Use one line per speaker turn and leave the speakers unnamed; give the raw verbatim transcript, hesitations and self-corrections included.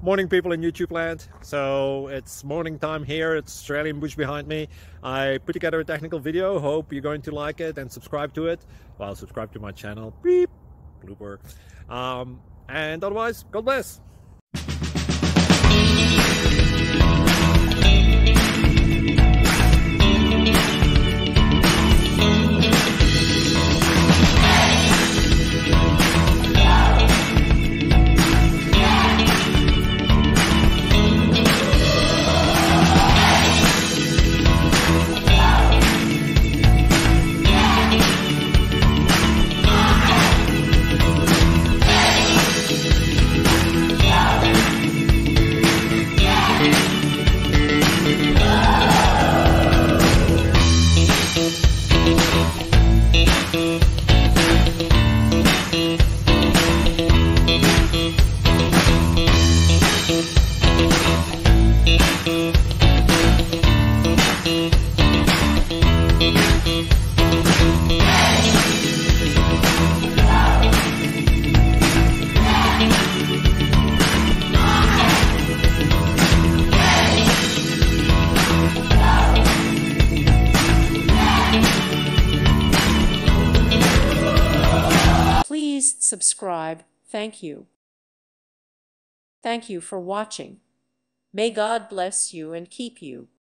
Morning, people in YouTube land. So it's morning time here. It's Australian bush behind me. I put together a technical video. Hope you're going to like it and subscribe to it. Well, subscribe to my channel. Beep. Blooper. Um, and otherwise, God bless.
Please subscribe. Thank you. Thank you for watching. May God bless you and keep you.